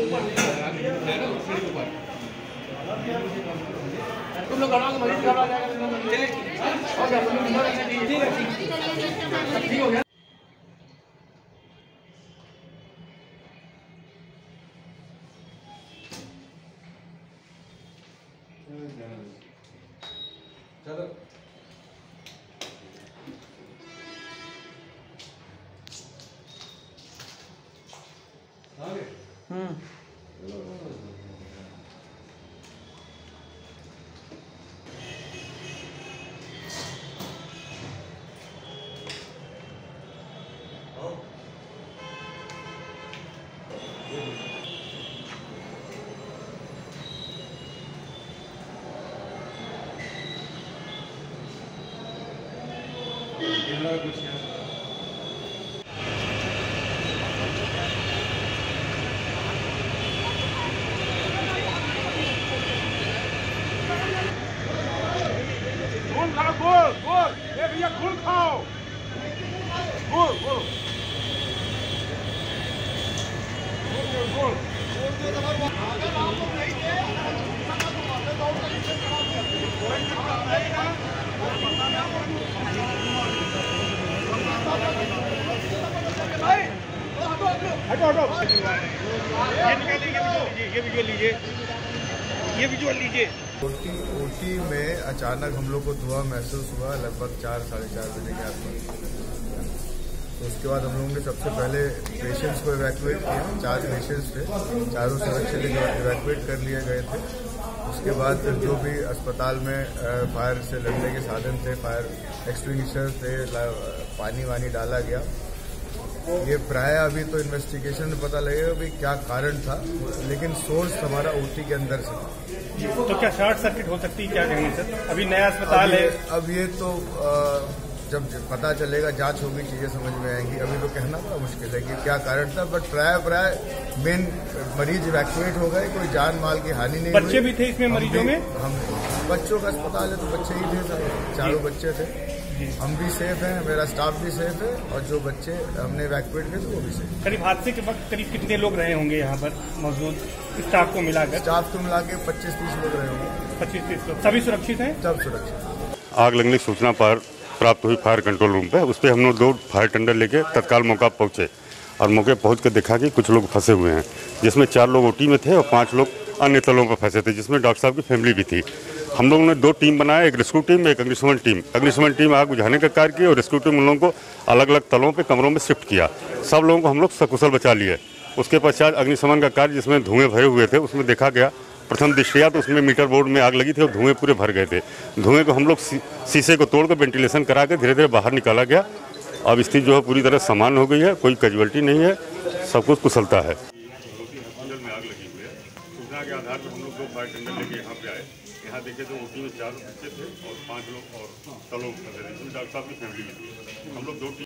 तुम लोग गड़वा के मरीज गड़वा जाएगा ठीक है ठीक हो गया। चलो कुछ खून खाओ गोल गोल ये भैया खून खाओ गोल गोल गोल हटो हटो ये विजुअल लीजिए ये विजुअल लीजिए। ओटी में अचानक हम लोग को धुआं महसूस हुआ लगभग 4-4:30 बजे के आसपास। तो उसके बाद हम लोगों ने सबसे पहले पेशेंट्स को इवैक्यूएट किया। 4 पेशेंट्स थे, चारों सुरक्षित इवैक्यूएट कर लिए गए थे। उसके बाद जो भी अस्पताल में फायर से लड़ने के साधन थे, फायर एक्सटिंग्विशर थे, पानी वानी डाला गया। ये प्राय अभी तो इन्वेस्टिगेशन में पता लगेगा भी क्या कारण था, लेकिन सोर्स हमारा ओटी के अंदर से। तो क्या शॉर्ट सर्किट हो सकती है, क्या कहेंगे सर? अभी नया अस्पताल है। अब ये तो जब पता चलेगा, जांच होगी, चीजें समझ में आएंगी। अभी तो कहना बड़ा मुश्किल है कि क्या कारण था, बट प्राय मेन मरीज इवैक्यूएट हो गए, कोई जान माल की हानि नहीं हुई। बच्चे भी थे इसमें मरीजों में? हम बच्चों का अस्पताल है तो बच्चे ही थे, चारों बच्चे थे। हम भी सेफ हैं, मेरा स्टाफ भी सेफ है, और जो बच्चे हमने इवैक्यूएट किए थे वो भी सेफ। करीब हादसे के वक्त करीब कितने लोग रहे होंगे यहाँ पर मौजूद, स्टाफ को मिलाकर? स्टाफ को मिला के 25-30 लोग रहे होंगे। 25-30 लोग, सभी सुरक्षित हैं? सब सुरक्षित। आग लगने की सूचना पर प्राप्त हुई फायर कंट्रोल रूम पे, उस पर हम लोग 2 फायर टेंडर लेके तत्काल मौका पहुंचे और मौके पहुंच कर देखा कि कुछ लोग फंसे हुए हैं, जिसमें 4 लोग ओटी में थे और 5 लोग अन्य तलों पर फंसे थे, जिसमें डॉक्टर साहब की फैमिली भी थी। हम लोगों ने 2 टीम बनाया, एक रेस्क्यू टीम, एक अग्निशमन टीम। अग्निशमन टीम आग बुझाने का कार्य की और रेस्क्यू टीम उन लोगों को अलग अलग तलों पे कमरों में शिफ्ट किया। सब लोगों को हम लोग सकुशल बचा लिए। उसके पश्चात अग्निशमन का कार्य, जिसमें धुएं भरे हुए थे, उसमें देखा गया प्रथम दृष्टया तो उसमें मीटर बोर्ड में आग लगी थी और धुएं पूरे भर गए थे। धुएं को हम लोग शीशे को तोड़कर वेंटिलेशन करा के धीरे धीरे बाहर निकाला गया। अब स्थिति जो है पूरी तरह सामान्य हो गई है, कोई कैजुअल्टी नहीं है, सब कुछ कुशलता है। हॉस्पिटल में आग लगी हुई है, सूचना के आधार पर हम लोग 2 फायर टेंडर लेके यहाँ पे आए। यहाँ देखे तो ओटी में 4 बच्चे थे और 5 लोग और तलों में डॉक्टर साहब की फैमिली में थी। हम लोग 2